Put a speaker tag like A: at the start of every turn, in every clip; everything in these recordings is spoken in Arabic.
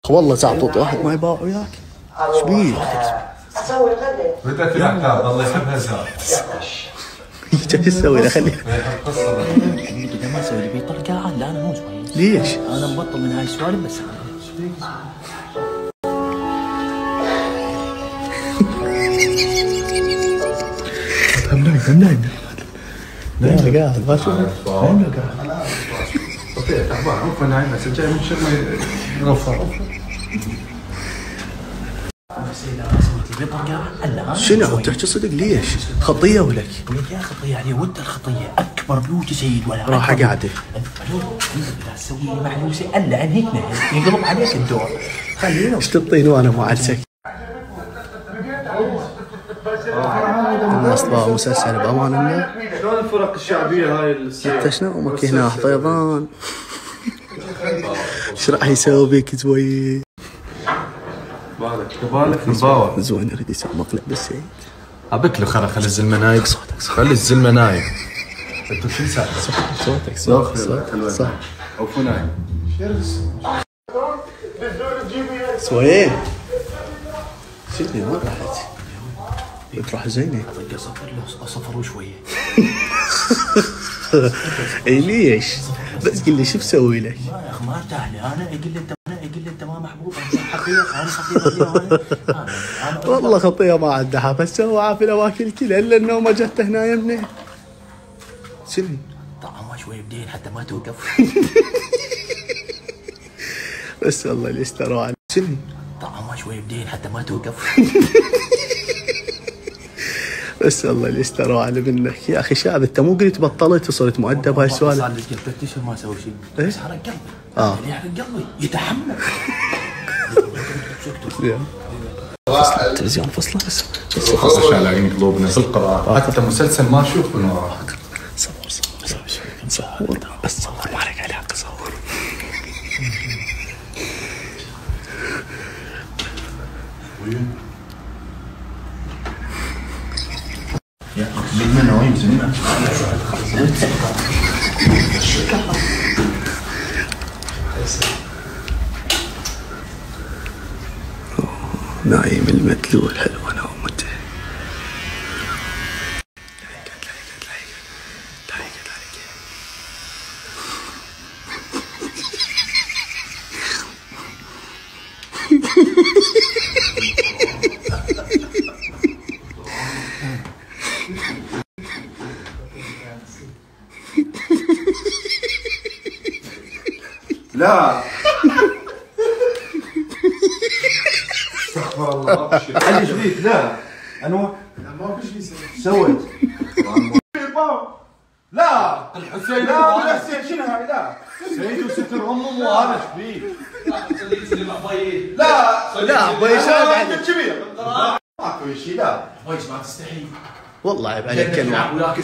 A: والله زعطوط واحد ما يباع وياك. ايش بيك؟
B: اسوي غدا.
C: بدك العتاب الله يحبها زاد.
A: ايش تسوي له خليه؟
D: بدي ما اسوي لي طلقه عاد. لا انا مو شوي.
A: ليش؟
D: انا مبطل من هاي السوالف بس.
A: هم نايم لا قاعد ما اشوفه.
C: نايم قاعد. طيب تعبان عفوا نايم بس جاي من شغل غفر.
A: شنو تحكي صدق ليش؟ خطيه ولك؟
D: يا خطيه عليه وانت الخطيه اكبر بلوتي سيد ولا
A: راحه قاعده.
D: لا تسوي لي معلوسه الا عن هيك ينقلب عليك الدور. خلينا
A: ايش تطين وانا مو عالسك؟ الناس تبغى مسلسل بامان الله.
C: شلون الفرق الشعبيه هاي
A: انت شنو امك هنا فيضان؟ ايش راح يسوي بيك زوي؟
C: بالك مباوع
A: زوين يريد يسوي مقلب بالسيد.
C: ابك له خلي الزلمه نايم. خلي الزلمه نايم. انتو شو سالفه؟
A: صوتك صح
C: او فو نايم.
A: سوين شدني وين راحت؟ بتروح زينه.
D: بدي اصفر له اصفره شويه.
A: اي ليش؟ بس قل لي شو بسوي لك؟
D: يا اخي ما ارتاح لي انا. يقول لي انت ما محبوب انت حقير. انا حقير.
A: والله خطيه ما عندها بس هو عافي الاواكل كلها الا انه ما جت هنا يمني. شنو؟
D: طعمها شوي بدين حتى ما توقف.
A: بس والله اللي اشتروا على شنو؟
D: طعمها شوي بدين حتى ما توقف.
A: بس والله اللي اشتروا على منك يا اخي. شاذ انت مو قلت بطلت وصرت مؤدب هاي السوالف؟
D: صار لي قلت اشهر ما اسوي شيء.
A: إيه؟
D: بس حرق قلبي. اللي يحرق قلبي يتحمل.
A: التلفزيون فصله بس
C: خلص شايلين قلوبنا في القراءة. حتى مسلسل ما اشوف من وراك.
A: صور بس صور ما عليك عليها صور. نايم المدلول حلو انا ومته.
C: لا استغفر الله. علي ايش فيك؟ لا انور ما في شيء سويت. لا الحسين لا الحسين شنو هاي؟ لا سيد وستر امه وانا ايش فيك؟ لا
A: ابوي شايف عليك
C: كبير ماكو شيء. لا
D: ويش ما تستحي.
A: والله عيب عليك انور.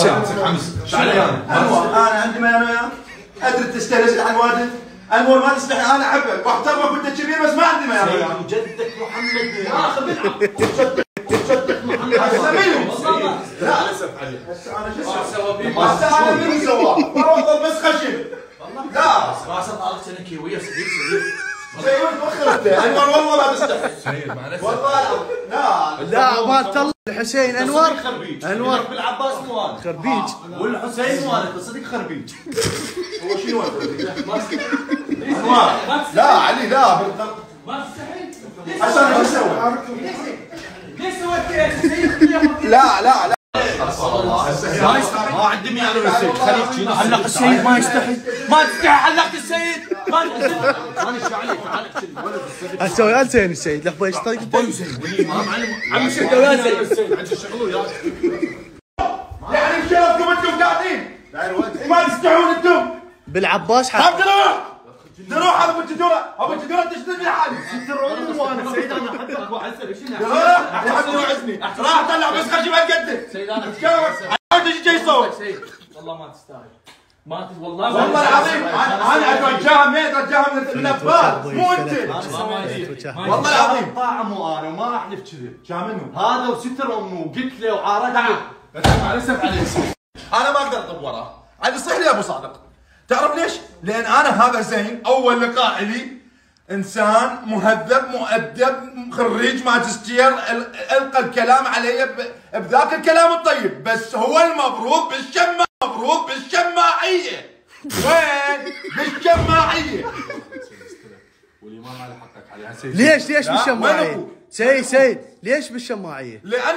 C: انور انا عندما انا وياك ادري تستهزئ عن والدك. انور ما تستحي. انا احبك واحترمك وانت كبير بس ما عندي ما يا
D: جدك محمد
C: يا اخي جدك محمد. هسه منو؟ لا اسف علي. هسه انا شو اسوي؟ هسه انا منو سواه؟ بروح بس خشم. لا
D: راسه طالع سنه كيويه صديق.
C: سيد وخرت انور والله ما تستحي. سيد معلش والله
A: لا ما تطلع الحسين انور.
C: انور بالعباس مو انا
A: خربيج
C: والحسين مو انا صدق خربيج. هو شنو انور؟ لا علي لا
D: ما تستحي.
C: هسه انا شو اسوي؟
D: ليش سويت
C: لا
D: ما عندي مياه ولا السيد. خليك علق السيد ما يستحي. ما تستحي علقت السيد. ما انا ايش عليك؟
A: اسوي زين السيد لحظه ايش طيب
D: عم شد ويا زين.
C: عندي شغل يعني بشرفكم انتم قاعدين ما تستحون انتم.
A: بالعباس
C: حق نروح ابو الجدوره. ابو الجدوره تشتري حالي. تروني وانا سيد انا احبك واعزك. شنو يحبني ويعزني. راح اطلع بس خشي بقدك.
D: سيد انا
C: تجي جاي صوت.
D: سيد والله ما تستاهل. ما والله
C: العظيم انا اتوجهها من الابطال مو انت. والله العظيم طاعه مو انا وما احلف كذب. منو؟ هذا وستر امه وقلت له وعارضه. بس مع الاسف عليه. انا ما اقدر اطب وراه. عاد يصيح لي ابو صادق. تعرف ليش؟ لان انا هذا زين اول لقاء لي انسان مهذب مؤدب خريج ماجستير، القى الكلام علي بذاك الكلام الطيب، بس هو المفروض بالشماعيه. وين؟ بالشماعيه.
D: والامام على حقك عليها.
A: ليش بالشماعيه؟ سيد ليش بالشماعيه؟
C: لان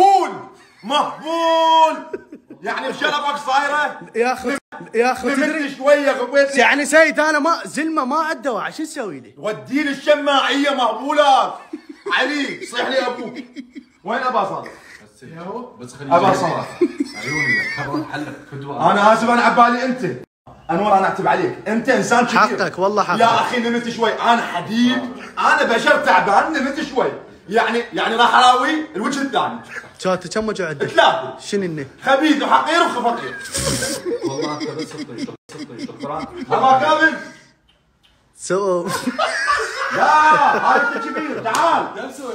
C: مهبول يعني بشرفك صايره
A: يا اخي
C: تدري شويه غبيت
A: يعني سيد انا ما زلمه ما عنده دواء، شو نسوي لي؟
C: وديني الشماعيه مهبولات علي صيح لي ابوك. وين ابا صالح؟
D: بس خليني
C: ابا صالح
D: عيوني خرون حلك فدوه.
C: انا اسف انا عبالي انت انور، انا اعتب عليك، انت انسان كبير.
A: حقك والله حقك
C: يا اخي نمت شوي، انا حديد، انا بشر تعبان، نمت شوي يعني راح اراوي الوجه الثاني.
A: كم وجه عندك؟
C: 3.
A: شنو
C: خبيث وحقير وخفقير.
D: والله انت بس سطي دكتوراه.
C: ابا كامل
A: سو
C: لا هذا انت كبير، تعال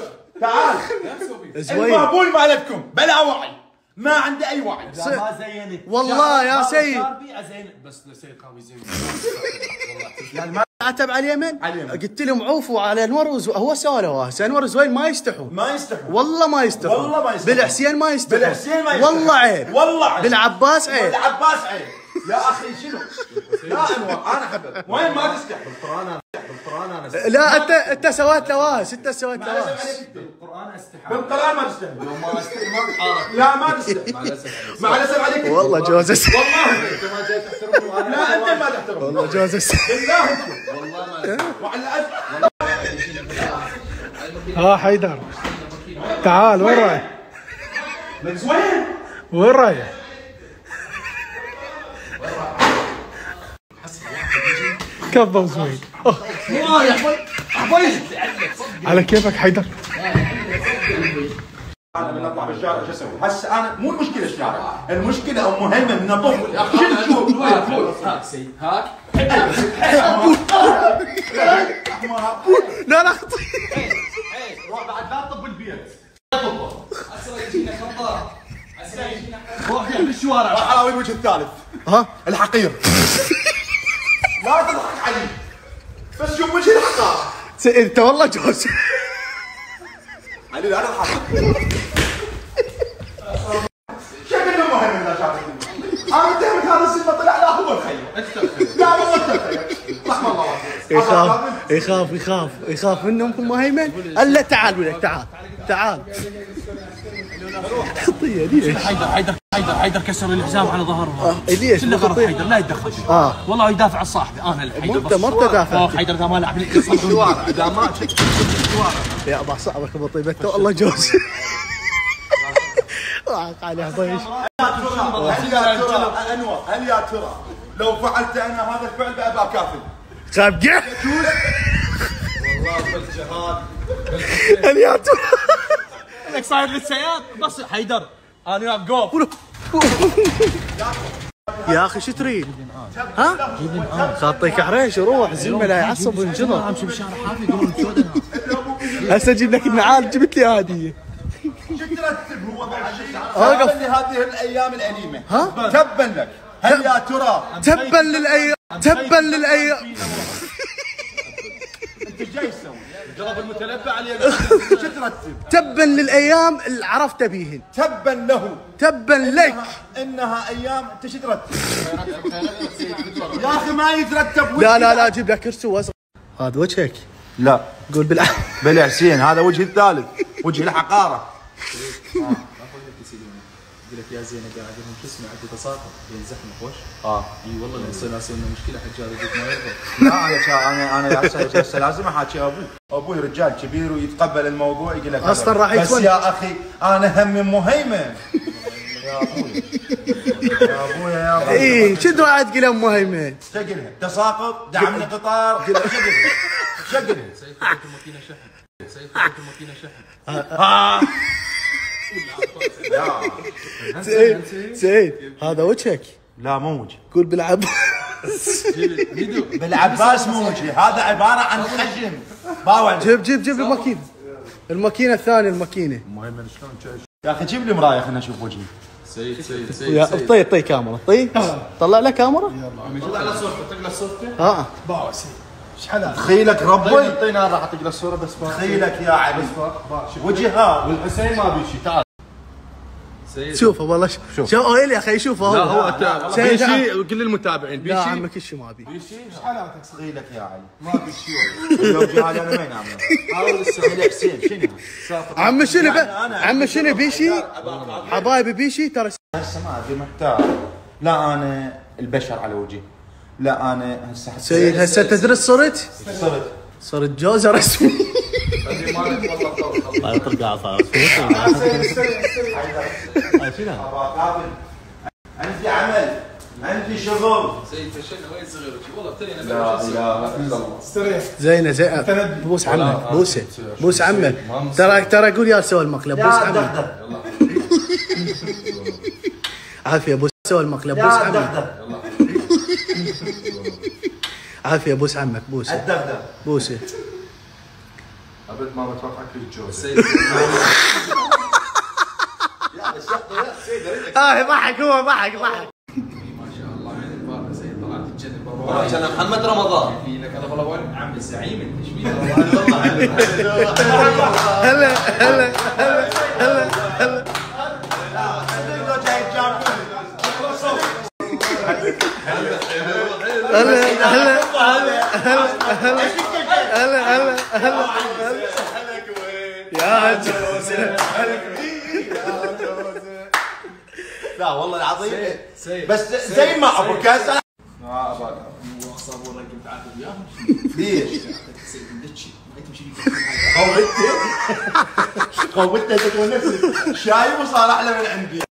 A: زوين
C: المهبول مالتكم بلا وعي، ما عنده اي وعي.
D: ما زينت
A: والله يا سيد.
D: بس لسيد قوي زين.
C: يعني ما
A: عتب على اليمن، قلت لهم عوفوا على انور هو سوى له هسه انور زوين ما يستحون والله ما يستحون بالحسين ما يستحون والله عيب بالعباس عيب
C: يا اخي شنو؟ لا انور انا حبب وين ما تستحي بالقران
A: لا انت سويت له واس بالقران
C: ما تستحي لو ما استحي ما تحارب لا ما تستحي مع الاسف عليك
A: والله جوزس
C: والله انت ما جاي تحترمني لا انت ما تحترمني
A: والله جوزس
C: بالله والله ما وعلى
E: ها حيدر تعال وين رايح؟ وين رايح؟ كفو زوين على كيفك حيدر.
C: انا من اطلع بالشارع شو اسوي؟ هسه انا مو المشكله الشارع، المشكله ام مهمه من اطف شو تشوف؟
D: هاك
A: لا خطي
C: روح بعد لا تطب البيت
D: اسرع يجينا خطار روح بالشوارع
C: راح اراوي الوجه الثالث
A: ها
C: الحقير لا تضحك علي بس شوف وجه الحقار
A: انت والله جوز
C: علي لا تضحك شكله مهم اذا شافك انا متهمك هذا السلمه طلع لا هو الخير لا والله انت الخير رحم الله
A: يخاف منهم في المهيمن. الا تعال ولك تعال خطيه ليش؟
D: حيدر كسر الحزام على ظهره.
A: ليش؟
D: شنو غلط حيدر لا يتدخل. والله يدافع عن صاحبي انا حيدر
A: ما دافع.
D: حيدر اذا ما لعب الشوارع اذا ما الشوارع
A: يا ابا صعبك بطيبته والله جوز عليه ضيش.
C: هل يا ترى لو فعلت انا هذا الفعل بابا كافل
A: خابقه
C: والله بالجهاد
A: هل يا ترى
D: انك صاير للسياد بس حيدر انا قوف
A: يا اخي شو تريد؟ ها؟ خاطيك حريش وروح الزلمه لا يعصب وينجلط.
D: امشي بالشارع حافي يقولون سودنا
A: هسه اجيب لك النعال جبت لي هديه.
C: شو ترتب هو بعد تبا لهذه الايام الاليمه تبا لك. هل يا ترى
A: تبا للايام
C: انت جاي تسوي جرب المتلبع عليه شو ترتب؟
A: تبا للايام اللي عرفت بيهن
C: تبا له
A: تبا لك
C: انها ايام انت شو ترتب؟ يا اخي ما يترتب.
A: لا اجيب لك كرسي واصغر. هذا وجهك
C: لا
A: قول
C: بالحسين هذا وجه الثالث وجه الحقاره.
D: يقول لك يا زينه قاعدين شو اسمه عندي تساقط بين زحمه خوش. اي والله لو يصير لنا مشكله حجار يقول ما يرضى.
C: لا انا لازم احاكي ابوي رجال كبير ويتقبل الموضوع يقول لك
A: اصلا راح
C: بس يا اخي انا همي مهيمن يا ابوي يا ابوي
A: اي شو دعاء تقول ام مهيمن؟
C: شقلها تساقط دعمني قطار شقلها
D: سيد الماكينه شحن
A: سعيد هذا وجهك.
C: لا مو وجه.
A: قول بالعباس
C: بالعباس مو وجهي هذا عباره عن خشم باوع.
A: جيب الماكينه الثانيه الماكينه.
C: المهم شلون يا اخي جيب لي مرايه خلينا نشوف وجهي.
A: سيد طي كاميرا طلع له كاميرا.
D: يلا طلع له صورته تقلع صورته.
A: باوع سيد
C: تخيلك ربي
D: اعطينا راح تقرا الصوره بس
C: تخيلك يا علي وجهها
D: والحسين ما بيشي تعال
A: شوفه والله شوف يا اخي شوفه
D: لا هو بيشي وكل المتابعين
A: لا عمك ايش ما بي
C: بيشي تخيلك يا علي ما بيشي لو جهال انا وين اعمل حاول السهل حسين شنو
A: عم شنو بيشي حبايبي بيشي ترى
C: هسه ما ابي محتار لا انا البشر على وجهي لا انا هسه
A: سيد هسه تدرس صرت جوزة رسمي
F: لا ترجع صار
C: عندي عمل عندي شغل
D: سيد فشلنا وين صغير والله ابتدينا
C: لا اله الا الله
A: زينه بوس عمك بوس عمك ترى قول يا سوى المقلب بوس عمك عافيه بوس سوى المقلب بوس عمك عافيه بوس عمك بوسه
C: الدغدغ
A: بوسه
D: ابد ما بتوقعك الجوز
A: ضحك هو ضحك
D: ما شاء الله عين البارة سيد طلعت تتجنن بابا
F: عشان محمد رمضان
D: في لك انا والله وين عم الزعيم انت ايش فيك
A: هلا يا جوزة
C: لا والله العظيم بس زي ما ابو كاس
D: ابغى صابون رقم تعاقد وياهم
C: ليش؟
D: سيد ندشي ما تمشي
C: قومته تكون نفسك شايب وصار احلى من عندي